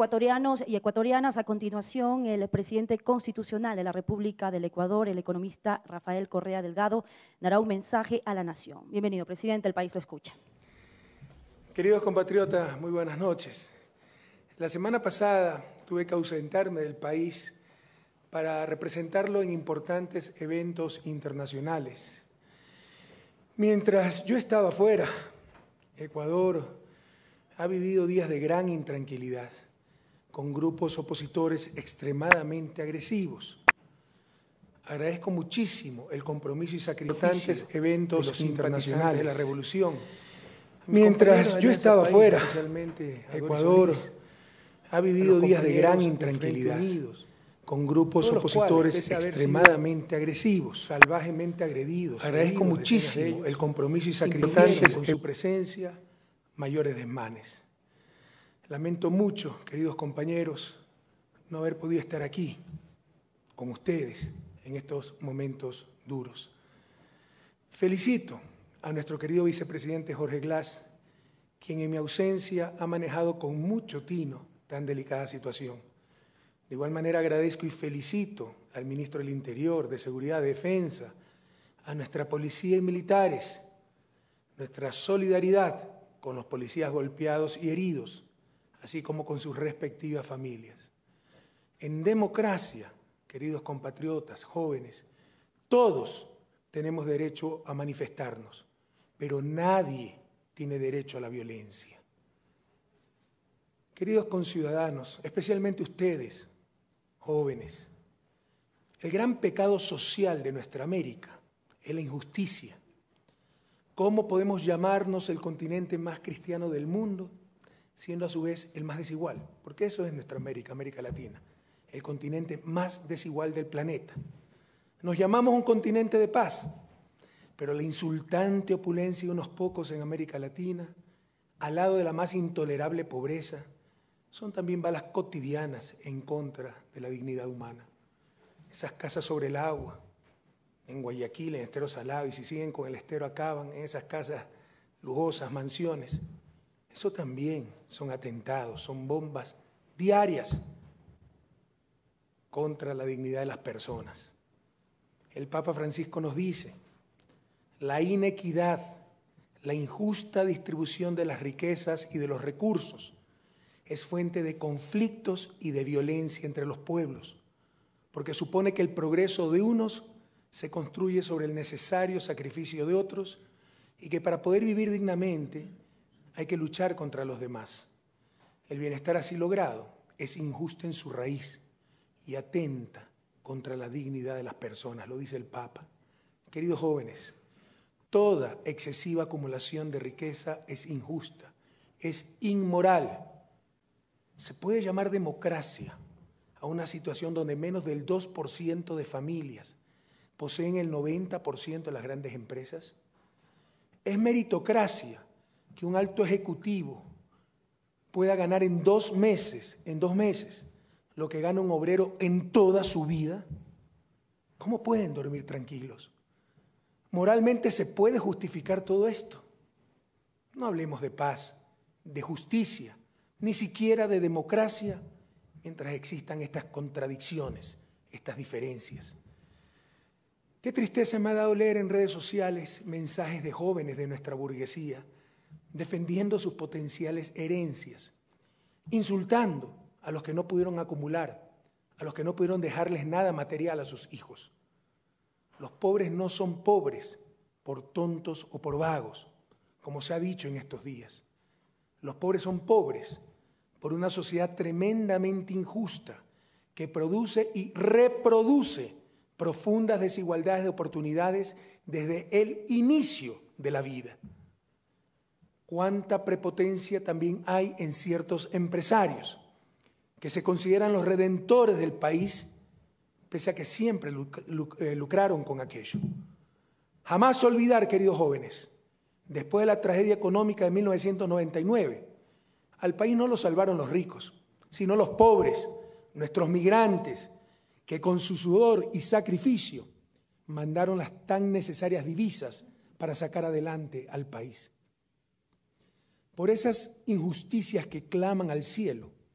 Ecuatorianos y ecuatorianas, a continuación el presidente constitucional de la República del Ecuador, el economista Rafael Correa Delgado, dará un mensaje a la nación. Bienvenido, presidente, el país lo escucha. Queridos compatriotas, muy buenas noches. La semana pasada tuve que ausentarme del país para representarlo en importantes eventos internacionales. Mientras yo he estado afuera, Ecuador ha vivido días de gran intranquilidad, con grupos opositores extremadamente agresivos. Agradezco muchísimo el compromiso y sacrificio de eventos internacionales de la revolución. Mientras yo he estado afuera, Ecuador ha vivido días de gran intranquilidad, con grupos opositores extremadamente agresivos, salvajemente agredidos. Agradezco muchísimo el compromiso y sacrificio con su presencia, mayores desmanes. Lamento mucho, queridos compañeros, no haber podido estar aquí con ustedes en estos momentos duros. Felicito a nuestro querido vicepresidente Jorge Glass, quien en mi ausencia ha manejado con mucho tino tan delicada situación. De igual manera agradezco y felicito al ministro del Interior, de Seguridad, de Defensa, a nuestra policía y militares, nuestra solidaridad con los policías golpeados y heridos, así como con sus respectivas familias. En democracia, queridos compatriotas, jóvenes, todos tenemos derecho a manifestarnos, pero nadie tiene derecho a la violencia. Queridos conciudadanos, especialmente ustedes, jóvenes, el gran pecado social de nuestra América es la injusticia. ¿Cómo podemos llamarnos el continente más cristiano del mundo, siendo a su vez el más desigual? Porque eso es nuestra América, América Latina, el continente más desigual del planeta. Nos llamamos un continente de paz, pero la insultante opulencia de unos pocos en América Latina, al lado de la más intolerable pobreza, son también balas cotidianas en contra de la dignidad humana. Esas casas sobre el agua, en Guayaquil, en Estero Salado, y si siguen con el estero acaban en esas casas lujosas, mansiones. Eso también son atentados, son bombas diarias contra la dignidad de las personas. El Papa Francisco nos dice, la inequidad, la injusta distribución de las riquezas y de los recursos es fuente de conflictos y de violencia entre los pueblos, porque supone que el progreso de unos se construye sobre el necesario sacrificio de otros y que para poder vivir dignamente hay que luchar contra los demás. El bienestar así logrado es injusto en su raíz y atenta contra la dignidad de las personas, lo dice el Papa. Queridos jóvenes, toda excesiva acumulación de riqueza es injusta, es inmoral. Se puede llamar democracia a una situación donde menos del 2% de familias poseen el 90% de las grandes empresas. Es meritocracia que un alto ejecutivo pueda ganar en 2 meses, lo que gana un obrero en toda su vida. ¿Cómo pueden dormir tranquilos? ¿Moralmente se puede justificar todo esto? No hablemos de paz, de justicia, ni siquiera de democracia, mientras existan estas contradicciones, estas diferencias. Qué tristeza me ha dado leer en redes sociales mensajes de jóvenes de nuestra burguesía defendiendo sus potenciales herencias, insultando a los que no pudieron acumular, a los que no pudieron dejarles nada material a sus hijos. Los pobres no son pobres por tontos o por vagos, como se ha dicho en estos días. Los pobres son pobres por una sociedad tremendamente injusta que produce y reproduce profundas desigualdades de oportunidades desde el inicio de la vida. Cuánta prepotencia también hay en ciertos empresarios que se consideran los redentores del país, pese a que siempre lucraron con aquello. Jamás olvidar, queridos jóvenes, después de la tragedia económica de 1999, al país no lo salvaron los ricos, sino los pobres, nuestros migrantes, que con su sudor y sacrificio mandaron las tan necesarias divisas para sacar adelante al país. Por esas injusticias que claman al cielo,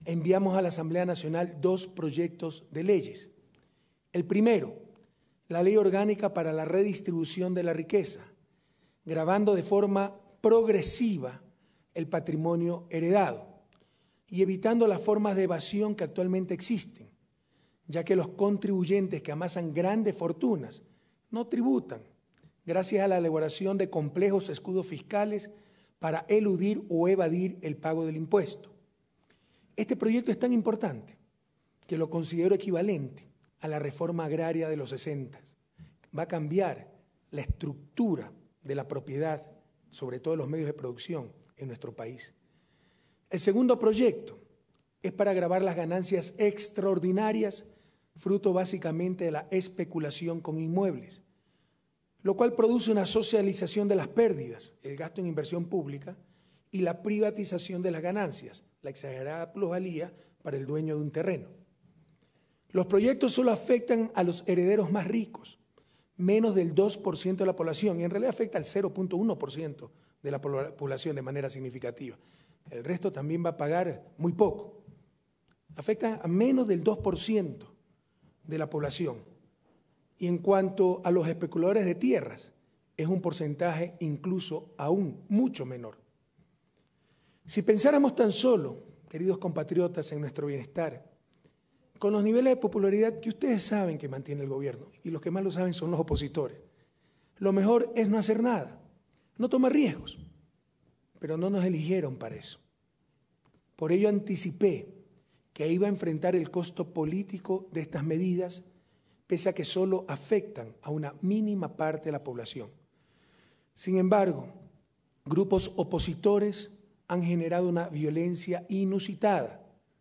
enviamos a la Asamblea Nacional 2 proyectos de leyes. El primero, la Ley Orgánica para la Redistribución de la Riqueza, gravando de forma progresiva el patrimonio heredado y evitando las formas de evasión que actualmente existen, ya que los contribuyentes que amasan grandes fortunas no tributan, gracias a la elaboración de complejos escudos fiscales para eludir o evadir el pago del impuesto. Este proyecto es tan importante que lo considero equivalente a la reforma agraria de los 60. Va a cambiar la estructura de la propiedad, sobre todo los medios de producción en nuestro país. El segundo proyecto es para gravar las ganancias extraordinarias, fruto básicamente de la especulación con inmuebles, lo cual produce una socialización de las pérdidas, el gasto en inversión pública y la privatización de las ganancias, la exagerada plusvalía para el dueño de un terreno. Los proyectos solo afectan a los herederos más ricos, menos del 2% de la población, y en realidad afecta al 0.1% de la población de manera significativa. El resto también va a pagar muy poco. Afecta a menos del 2% de la población. Y en cuanto a los especuladores de tierras, es un porcentaje incluso aún mucho menor. Si pensáramos tan solo, queridos compatriotas, en nuestro bienestar, con los niveles de popularidad que ustedes saben que mantiene el gobierno, y los que más lo saben son los opositores, lo mejor es no hacer nada, no tomar riesgos, pero no nos eligieron para eso. Por ello anticipé que iba a enfrentar el costo político de estas medidas, pese a que solo afectan a una mínima parte de la población. Sin embargo, grupos opositores han generado una violencia inusitada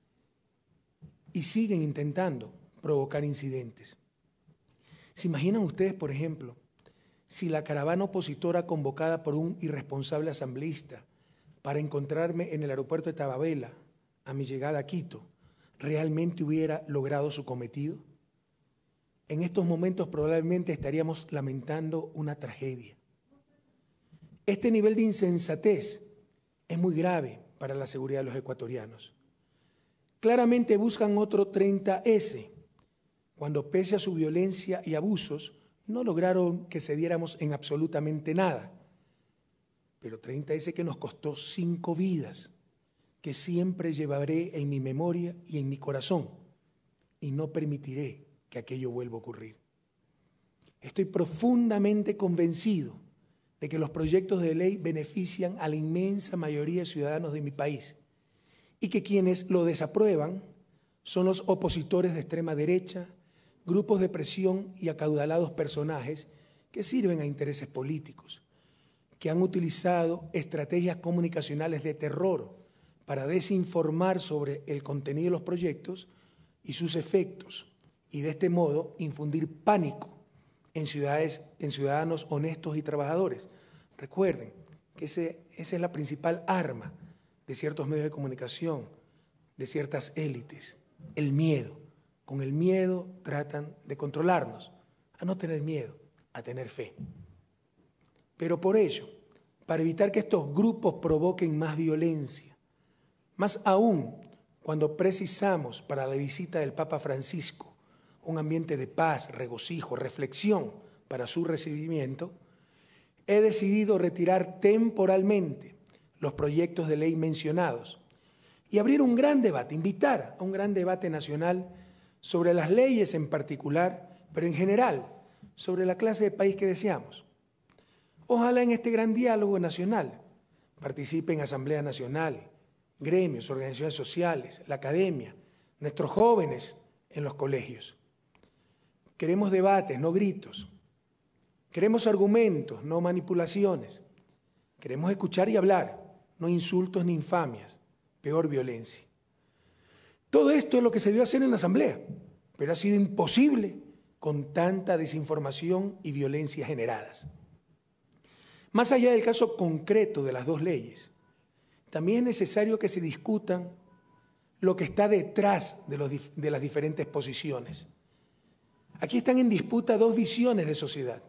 y siguen intentando provocar incidentes. ¿Se imaginan ustedes, por ejemplo, si la caravana opositora convocada por un irresponsable asambleísta para encontrarme en el aeropuerto de Tababela a mi llegada a Quito realmente hubiera logrado su cometido? En estos momentos probablemente estaríamos lamentando una tragedia. Este nivel de insensatez es muy grave para la seguridad de los ecuatorianos. Claramente buscan otro 30S, cuando pese a su violencia y abusos, no lograron que cediéramos en absolutamente nada. Pero 30S que nos costó 5 vidas, que siempre llevaré en mi memoria y en mi corazón, y no permitiré que aquello vuelva a ocurrir. Estoy profundamente convencido de que los proyectos de ley benefician a la inmensa mayoría de ciudadanos de mi país y que quienes lo desaprueban son los opositores de extrema derecha, grupos de presión y acaudalados personajes que sirven a intereses políticos, que han utilizado estrategias comunicacionales de terror para desinformar sobre el contenido de los proyectos y sus efectos, y de este modo infundir pánico en ciudadanos honestos y trabajadores. Recuerden que esa es la principal arma de ciertos medios de comunicación, de ciertas élites, el miedo. Con el miedo tratan de controlarnos, a no tener miedo, a tener fe. Pero por ello, para evitar que estos grupos provoquen más violencia, más aún cuando precisamos para la visita del Papa Francisco un ambiente de paz, regocijo, reflexión para su recibimiento, he decidido retirar temporalmente los proyectos de ley mencionados y abrir un gran debate, invitar a un gran debate nacional sobre las leyes en particular, pero en general sobre la clase de país que deseamos. Ojalá en este gran diálogo nacional participen Asamblea Nacional, gremios, organizaciones sociales, la academia, nuestros jóvenes en los colegios. Queremos debates, no gritos. Queremos argumentos, no manipulaciones. Queremos escuchar y hablar, no insultos ni infamias, peor violencia. Todo esto es lo que se debió hacer en la Asamblea, pero ha sido imposible con tanta desinformación y violencia generadas. Más allá del caso concreto de las 2 leyes, también es necesario que se discutan lo que está detrás de las diferentes posiciones. Aquí están en disputa 2 visiones de sociedad,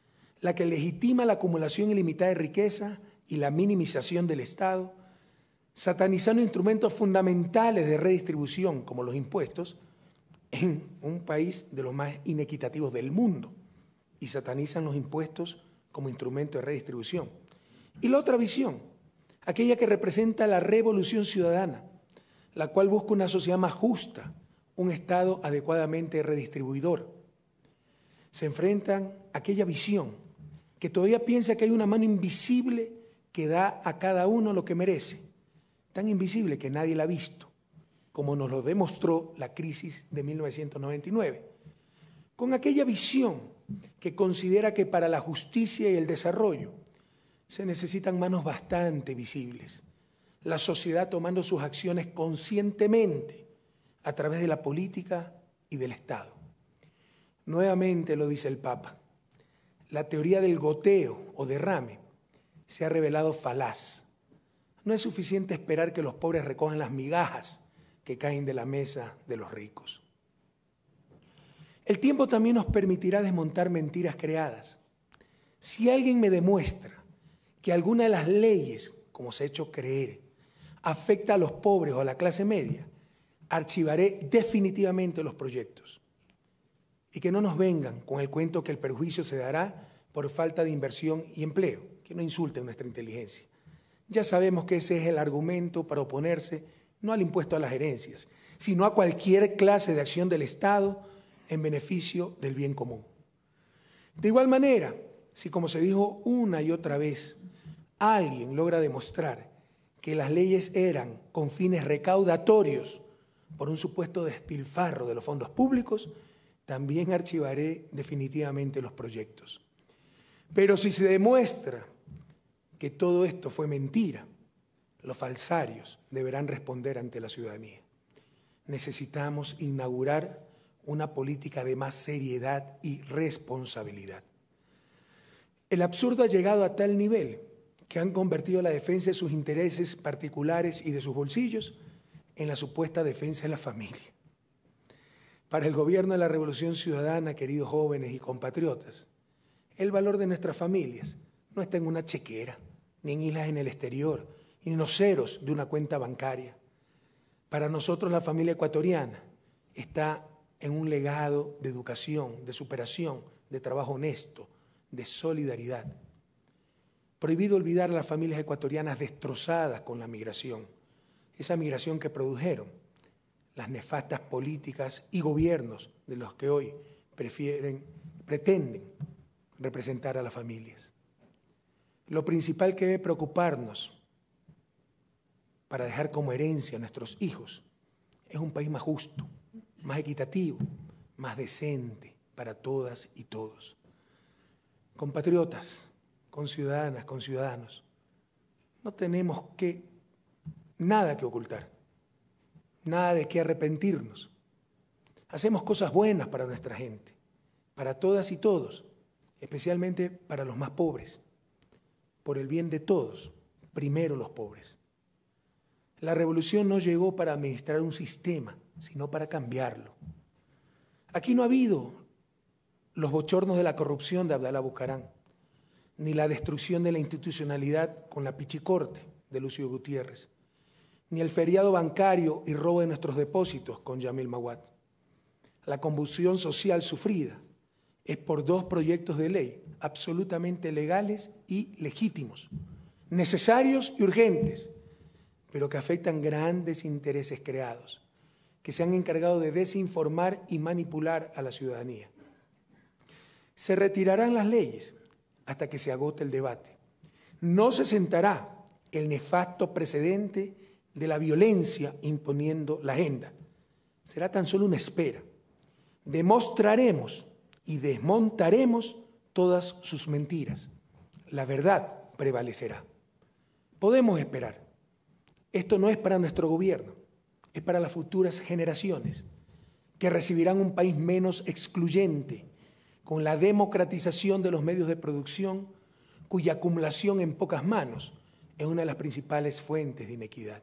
la que legitima la acumulación ilimitada de riqueza y la minimización del Estado, satanizando instrumentos fundamentales de redistribución como los impuestos en un país de los más inequitativos del mundo, y satanizan los impuestos como instrumento de redistribución. Y la otra visión, aquella que representa la revolución ciudadana, la cual busca una sociedad más justa, un Estado adecuadamente redistribuidor. Se enfrentan a aquella visión que todavía piensa que hay una mano invisible que da a cada uno lo que merece, tan invisible que nadie la ha visto, como nos lo demostró la crisis de 1999, con aquella visión que considera que para la justicia y el desarrollo se necesitan manos bastante visibles, la sociedad tomando sus acciones conscientemente a través de la política y del Estado. Nuevamente lo dice el Papa, la teoría del goteo o derrame se ha revelado falaz. No es suficiente esperar que los pobres recojan las migajas que caen de la mesa de los ricos. El tiempo también nos permitirá desmontar mentiras creadas. Si alguien me demuestra que alguna de las leyes, como se ha hecho creer, afecta a los pobres o a la clase media, archivaré definitivamente los proyectos. Y que no nos vengan con el cuento que el perjuicio se dará por falta de inversión y empleo, que no insulten nuestra inteligencia. Ya sabemos que ese es el argumento para oponerse no al impuesto a las herencias, sino a cualquier clase de acción del Estado en beneficio del bien común. De igual manera, si como se dijo una y otra vez, alguien logra demostrar que las leyes eran con fines recaudatorios por un supuesto despilfarro de los fondos públicos, también archivaré definitivamente los proyectos. Pero si se demuestra que todo esto fue mentira, los falsarios deberán responder ante la ciudadanía. Necesitamos inaugurar una política de más seriedad y responsabilidad. El absurdo ha llegado a tal nivel que han convertido la defensa de sus intereses particulares y de sus bolsillos en la supuesta defensa de la familia. Para el gobierno de la Revolución Ciudadana, queridos jóvenes y compatriotas, el valor de nuestras familias no está en una chequera, ni en islas en el exterior, ni en los ceros de una cuenta bancaria. Para nosotros la familia ecuatoriana está en un legado de educación, de superación, de trabajo honesto, de solidaridad. Prohibido olvidar a las familias ecuatorianas destrozadas con la migración, esa migración que produjeron las nefastas políticas y gobiernos de los que hoy pretenden representar a las familias. Lo principal que debe preocuparnos para dejar como herencia a nuestros hijos es un país más justo, más equitativo, más decente para todas y todos. Compatriotas, conciudadanas, conciudadanos, no tenemos nada que ocultar, nada de qué arrepentirnos. Hacemos cosas buenas para nuestra gente, para todas y todos, especialmente para los más pobres, por el bien de todos, primero los pobres. La revolución no llegó para administrar un sistema, sino para cambiarlo. Aquí no ha habido los bochornos de la corrupción de Abdalá Bucaram, ni la destrucción de la institucionalidad con la pichicorte de Lucio Gutiérrez, ni el feriado bancario y robo de nuestros depósitos con Yamil Mawad. La convulsión social sufrida es por dos proyectos de ley absolutamente legales y legítimos, necesarios y urgentes, pero que afectan grandes intereses creados, que se han encargado de desinformar y manipular a la ciudadanía. Se retirarán las leyes hasta que se agote el debate. No se sentará el nefasto precedente de la violencia imponiendo la agenda. Será tan solo una espera. Demostraremos y desmontaremos todas sus mentiras. La verdad prevalecerá. Podemos esperar. Esto no es para nuestro gobierno, es para las futuras generaciones, que recibirán un país menos excluyente, con la democratización de los medios de producción, cuya acumulación en pocas manos es una de las principales fuentes de inequidad.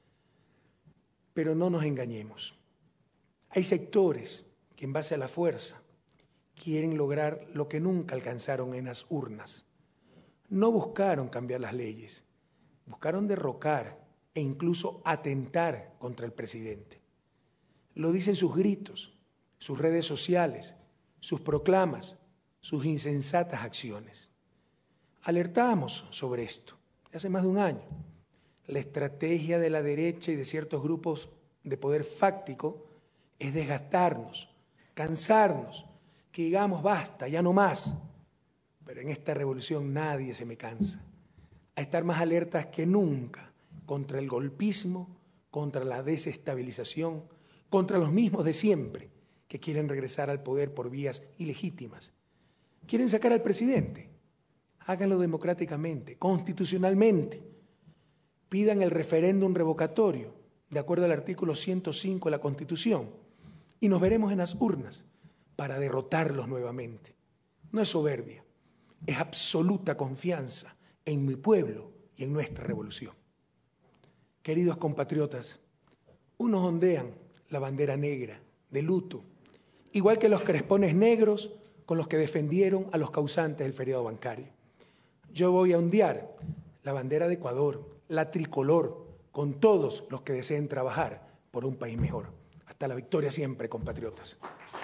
Pero no nos engañemos. Hay sectores que en base a la fuerza quieren lograr lo que nunca alcanzaron en las urnas. No buscaron cambiar las leyes, buscaron derrocar e incluso atentar contra el presidente. Lo dicen sus gritos, sus redes sociales, sus proclamas, sus insensatas acciones. Alertamos sobre esto hace más de un año. La estrategia de la derecha y de ciertos grupos de poder fáctico es desgastarnos, cansarnos, que digamos basta, ya no más. Pero en esta revolución nadie se me cansa. A estar más alertas que nunca contra el golpismo, contra la desestabilización, contra los mismos de siempre que quieren regresar al poder por vías ilegítimas. ¿Quieren sacar al presidente? Háganlo democráticamente, constitucionalmente. Pidan el referéndum revocatorio, de acuerdo al artículo 105 de la Constitución, y nos veremos en las urnas para derrotarlos nuevamente. No es soberbia, es absoluta confianza en mi pueblo y en nuestra revolución. Queridos compatriotas, unos ondean la bandera negra de luto, igual que los crespones negros con los que defendieron a los causantes del feriado bancario. Yo voy a ondear la bandera de Ecuador, la tricolor, con todos los que deseen trabajar por un país mejor. Hasta la victoria siempre, compatriotas.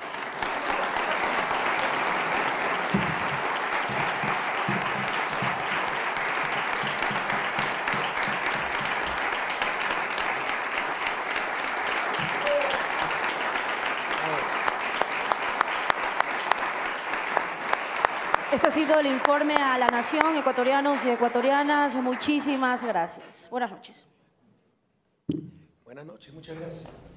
Este ha sido el informe a la Nación, ecuatorianos y ecuatorianas. Muchísimas gracias. Buenas noches. Buenas noches, muchas gracias.